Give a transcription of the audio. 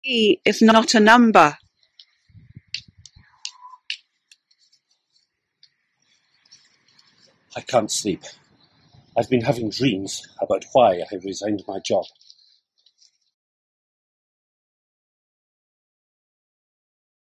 He is not a number. I can't sleep. I've been having dreams about why I resigned my job.